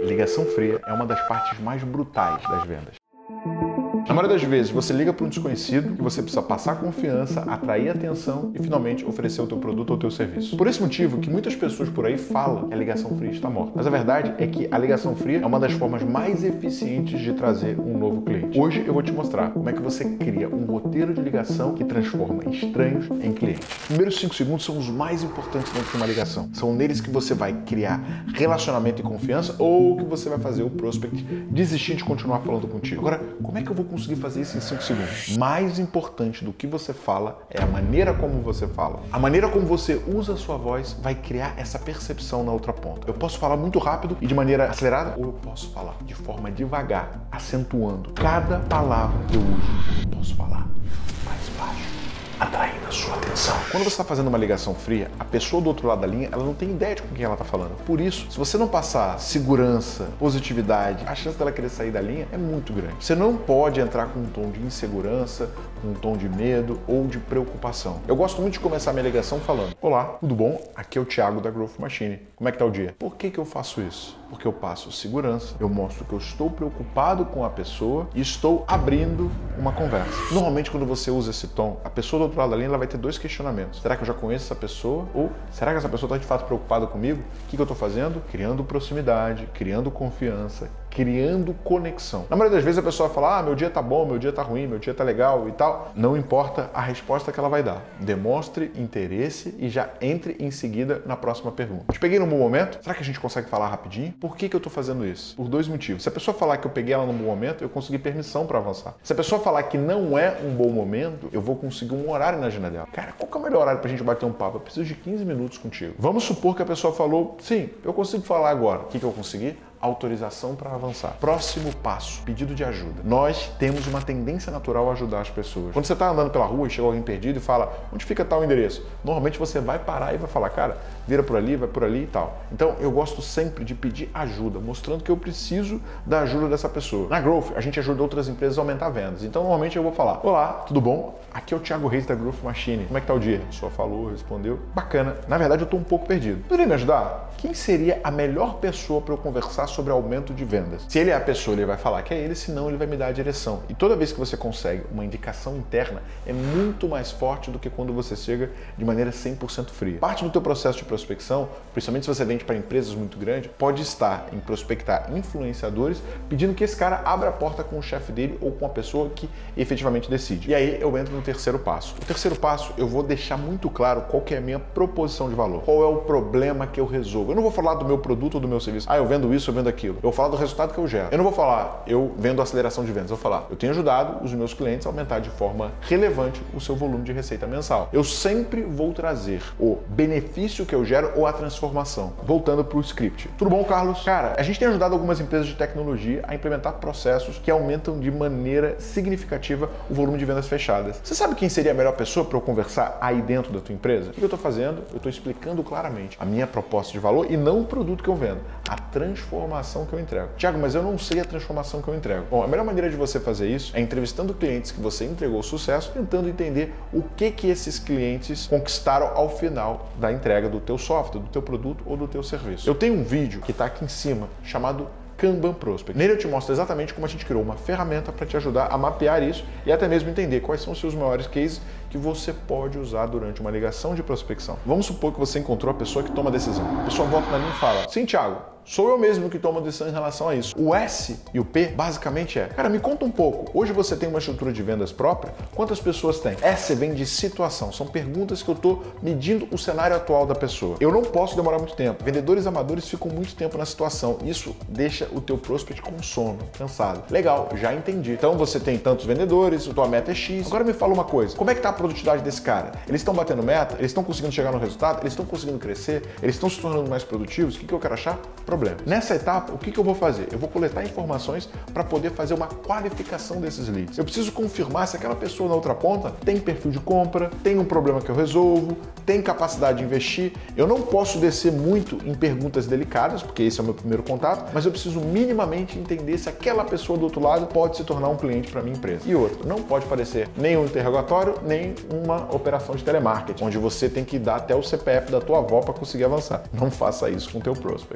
Ligação fria é uma das partes mais brutais das vendas. Na maioria das vezes, você liga para um desconhecido e você precisa passar confiança, atrair atenção e finalmente oferecer o teu produto ou o teu serviço. Por esse motivo que muitas pessoas por aí falam que a ligação fria está morta. Mas a verdade é que a ligação fria é uma das formas mais eficientes de trazer um novo cliente. Hoje eu vou te mostrar como é que você cria um roteiro de ligação que transforma estranhos em clientes. Os primeiros 5 segundos são os mais importantes dentro de uma ligação. São neles que você vai criar relacionamento e confiança ou que você vai fazer o prospect desistir de continuar falando contigo. Agora, como é que eu vou conseguir fazer isso em 5 segundos? Mais importante do que você fala é a maneira como você fala. A maneira como você usa a sua voz vai criar essa percepção na outra ponta. Eu posso falar muito rápido e de maneira acelerada, ou eu posso falar de forma devagar, acentuando cada palavra que eu uso. Eu posso falar mais baixo, atraindo a sua atenção. Quando você está fazendo uma ligação fria, a pessoa do outro lado da linha, ela não tem ideia de com quem ela está falando. Por isso, se você não passar segurança, positividade, a chance dela querer sair da linha é muito grande. Você não pode entrar com um tom de insegurança, com um tom de medo ou de preocupação. Eu gosto muito de começar minha ligação falando: olá, tudo bom? Aqui é o Thiago da Growth Machine. Como é que tá o dia? Por que eu faço isso? Porque eu passo segurança, eu mostro que eu estou preocupado com a pessoa e estou abrindo uma conversa. Normalmente, quando você usa esse tom, a pessoa do outro lado da linha ela vai ter 2 questionamentos. Será que eu já conheço essa pessoa? Ou será que essa pessoa está de fato preocupada comigo? O que eu estou fazendo? Criando proximidade, criando confiança, criando conexão. Na maioria das vezes a pessoa fala: ah, meu dia tá bom, meu dia tá ruim, meu dia tá legal e tal. Não importa a resposta que ela vai dar. Demonstre interesse e já entre em seguida na próxima pergunta. Te peguei num bom momento? Será que a gente consegue falar rapidinho? Por que eu tô fazendo isso? Por 2 motivos. Se a pessoa falar que eu peguei ela num bom momento, eu consegui permissão para avançar. Se a pessoa falar que não é um bom momento, eu vou conseguir um horário na agenda dela. Cara, qual que é o melhor horário pra gente bater um papo? Eu preciso de 15 minutos contigo. Vamos supor que a pessoa falou: sim, eu consigo falar agora. O que eu consegui? Autorização para avançar. Próximo passo, pedido de ajuda. Nós temos uma tendência natural a ajudar as pessoas. Quando você está andando pela rua e chega alguém perdido e fala: onde fica tal endereço? Normalmente você vai parar e vai falar: cara, vira por ali, vai por ali e tal. Então eu gosto sempre de pedir ajuda, mostrando que eu preciso da ajuda dessa pessoa. Na Growth, a gente ajuda outras empresas a aumentar vendas. Então normalmente eu vou falar: olá, tudo bom? Aqui é o Thiago Reis da Growth Machine. Como é que tá o dia? A pessoa falou, respondeu. Bacana. Na verdade eu estou um pouco perdido. Poderia me ajudar? Quem seria a melhor pessoa para eu conversar sobre aumento de vendas? Se ele é a pessoa, ele vai falar que é ele, senão ele vai me dar a direção. E toda vez que você consegue uma indicação interna, é muito mais forte do que quando você chega de maneira 100% fria. Parte do teu processo de prospecção, principalmente se você vende para empresas muito grandes, pode estar em prospectar influenciadores, pedindo que esse cara abra a porta com o chefe dele ou com a pessoa que efetivamente decide. E aí eu entro no terceiro passo. O terceiro passo, eu vou deixar muito claro qual que é a minha proposição de valor. Qual é o problema que eu resolvo? Eu não vou falar do meu produto ou do meu serviço. Ah, eu vendo isso, eu vendo aquilo. Eu vou falar do resultado que eu gero. Eu não vou falar: eu vendo aceleração de vendas. Eu vou falar: eu tenho ajudado os meus clientes a aumentar de forma relevante o seu volume de receita mensal. Eu sempre vou trazer o benefício que eu gero ou a transformação. Voltando para o script. Tudo bom, Carlos? Cara, a gente tem ajudado algumas empresas de tecnologia a implementar processos que aumentam de maneira significativa o volume de vendas fechadas. Você sabe quem seria a melhor pessoa para eu conversar aí dentro da tua empresa? O que eu estou fazendo? Eu estou explicando claramente a minha proposta de valor e não o produto que eu vendo, a transformação que eu entrego. Thiago, mas eu não sei a transformação que eu entrego. Bom, a melhor maneira de você fazer isso é entrevistando clientes que você entregou sucesso, tentando entender o que esses clientes conquistaram ao final da entrega do teu software, do teu produto ou do teu serviço. Eu tenho um vídeo que está aqui em cima chamado Kanban Prospect. Nele eu te mostro exatamente como a gente criou uma ferramenta para te ajudar a mapear isso e até mesmo entender quais são os seus maiores cases que você pode usar durante uma ligação de prospecção. Vamos supor que você encontrou a pessoa que toma a decisão. A pessoa volta na linha e fala: sim, Thiago, sou eu mesmo que tomo a decisão em relação a isso. O S e o P basicamente é: cara, me conta um pouco. Hoje você tem uma estrutura de vendas própria? Quantas pessoas tem? S vem de situação. São perguntas que eu estou medindo o cenário atual da pessoa. Eu não posso demorar muito tempo. Vendedores amadores ficam muito tempo na situação. Isso deixa o teu prospect com sono, cansado. Legal, já entendi. Então você tem tantos vendedores, tua meta é X. Agora me fala uma coisa: como é que tá a produtividade desse cara? Eles estão batendo meta? Eles estão conseguindo chegar no resultado? Eles estão conseguindo crescer? Eles estão se tornando mais produtivos? O que eu quero achar? Problema. Nessa etapa, o que eu vou fazer? Eu vou coletar informações para poder fazer uma qualificação desses leads. Eu preciso confirmar se aquela pessoa na outra ponta tem perfil de compra, tem um problema que eu resolvo, tem capacidade de investir. Eu não posso descer muito em perguntas delicadas, porque esse é o meu primeiro contato, mas eu preciso minimamente entender se aquela pessoa do outro lado pode se tornar um cliente para minha empresa. E outro, não pode parecer nem um interrogatório, nem uma operação de telemarketing, onde você tem que dar até o CPF da tua avó para conseguir avançar. Não faça isso com o teu prospect. Para fechar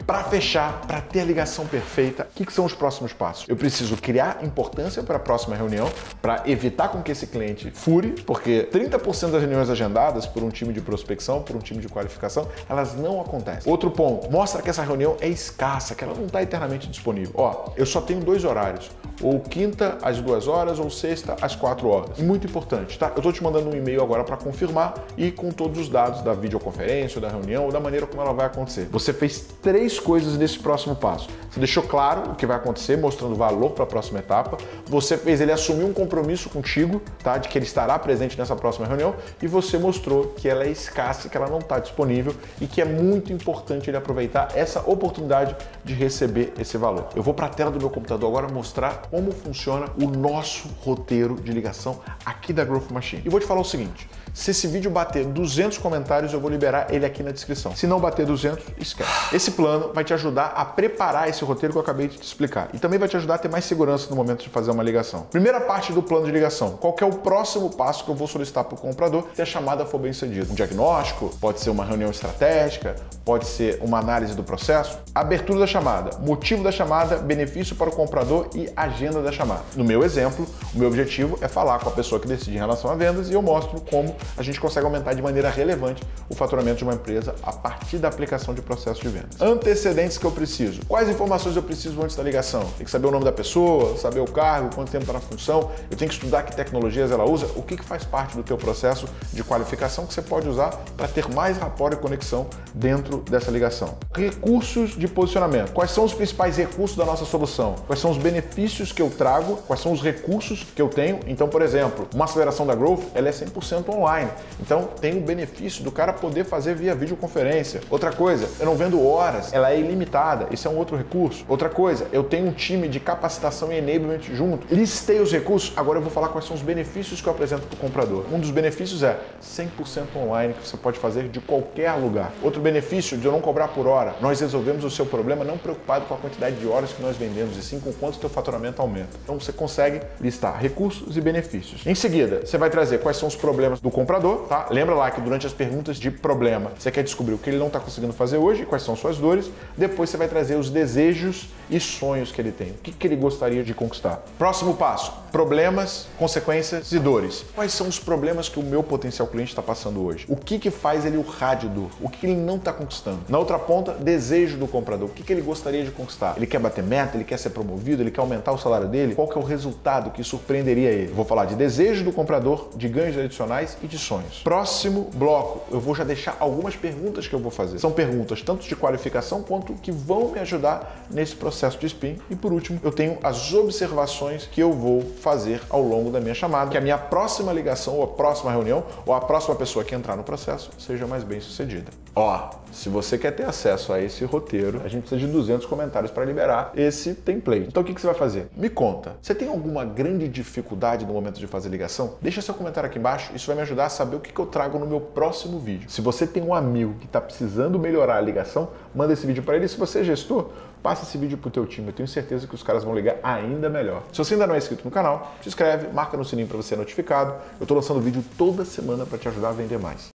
fechar, para ter a ligação perfeita, o que são os próximos passos? Eu preciso criar importância para a próxima reunião, para evitar com que esse cliente fure, porque 30% das reuniões agendadas por um time de prospecção, por um time de qualificação, elas não acontecem. Outro ponto, mostra que essa reunião é escassa, que ela não está eternamente disponível. Ó, eu só tenho 2 horários, ou quinta às 2 horas, ou sexta às 4 horas. Muito importante, tá? Eu estou te mandando um e-mail agora para confirmar e com todos os dados da videoconferência, ou da reunião, ou da maneira como ela vai acontecer. Você fez 3 coisas nesse próximo passo. Você deixou claro o que vai acontecer, mostrando valor para a próxima etapa. Você fez ele assumir um compromisso contigo, tá? De que ele estará presente nessa próxima reunião, e você mostrou que ela é escassa, que ela não está disponível e que é muito importante ele aproveitar essa oportunidade de receber esse valor. Eu vou para a tela do meu computador agora mostrar como funciona o nosso roteiro de ligação aqui da Growth Machine. E vou te falar o seguinte, se esse vídeo bater 200 comentários, eu vou liberar ele aqui na descrição. Se não bater 200, esquece. Esse plano vai te ajudar a preparar esse roteiro que eu acabei de te explicar. E também vai te ajudar a ter mais segurança no momento de fazer uma ligação. Primeira parte do plano de ligação. Qual que é o próximo passo que eu vou solicitar para o comprador se a chamada for bem sucedida? Um diagnóstico, pode ser uma reunião estratégica, pode ser uma análise do processo. Abertura da chamada, motivo da chamada, benefício para o comprador e agenda da chamada. No meu exemplo, o meu objetivo é falar com a pessoa que decide em relação a vendas e eu mostro como a gente consegue aumentar de maneira relevante o faturamento de uma empresa a partir da aplicação de processo de vendas. Antecedentes que eu preciso. Quais informações eu preciso antes da ligação? Tem que saber o nome da pessoa, saber o cargo, quanto tempo está na função, eu tenho que estudar que tecnologias ela usa, o que faz parte do teu processo de qualificação que você pode usar para ter mais rapport e conexão dentro dessa ligação. Recursos de posicionamento. Quais são os principais recursos da nossa solução? Quais são os benefícios que eu trago? Quais são os recursos que eu tenho? Então, por exemplo, uma aceleração da Growth, ela é 100% online. Então, tem o benefício do cara poder fazer via videoconferência. Outra coisa, eu não vendo horas, ela é ilimitada. Isso é um outro recurso. Outra coisa, eu tenho um time de capacitação e enablement junto. Listei os recursos, agora eu vou falar quais são os benefícios que eu apresento para o comprador. Um dos benefícios é 100% online, que você pode fazer de qualquer lugar. Outro benefício de eu não cobrar por hora. Nós resolvemos o seu problema não preocupado com a quantidade de horas que nós vendemos, e sim com quanto o teu faturamento aumenta. Então, você consegue listar recursos e benefícios. Em seguida, você vai trazer quais são os problemas do comprador, tá? Lembra lá que durante as perguntas de problema, você quer descobrir o que ele não está conseguindo fazer hoje, quais são suas dores. Depois você vai trazer os desejos e sonhos que ele tem. O que ele gostaria de conquistar. Próximo passo, problemas, consequências e dores. Quais são os problemas que o meu potencial cliente está passando hoje? O que faz ele urrar de dor? O que ele não está conquistando? Na outra ponta, desejo do comprador. O que ele gostaria de conquistar? Ele quer bater meta? Ele quer ser promovido? Ele quer aumentar o salário dele? Qual que é o resultado que surpreenderia ele? Vou falar de desejo do comprador, de ganhos adicionais e de sonhos. Próximo bloco, eu vou já deixar algumas perguntas que eu vou fazer. São perguntas tanto de qualificação quanto que vão me ajudar nesse processo de spin. E por último, eu tenho as observações que eu vou fazer ao longo da minha chamada, que a minha próxima ligação, ou a próxima reunião, ou a próxima pessoa que entrar no processo seja mais bem sucedida. Ó, se você quer ter acesso a esse roteiro, a gente precisa de 200 comentários para liberar esse template. Então o que você vai fazer? Me conta, você tem alguma grande dificuldade no momento de fazer ligação? Deixa seu comentário aqui embaixo, isso vai me ajudar a saber o que eu trago no meu próximo vídeo. Se você tem um amigo que está precisando melhorar a ligação, manda esse vídeo para ele. Se você é gestor, passa esse vídeo pro teu time. Eu tenho certeza que os caras vão ligar ainda melhor. Se você ainda não é inscrito no canal, se inscreve, marca no sininho para você ser notificado. Eu estou lançando vídeo toda semana para te ajudar a vender mais.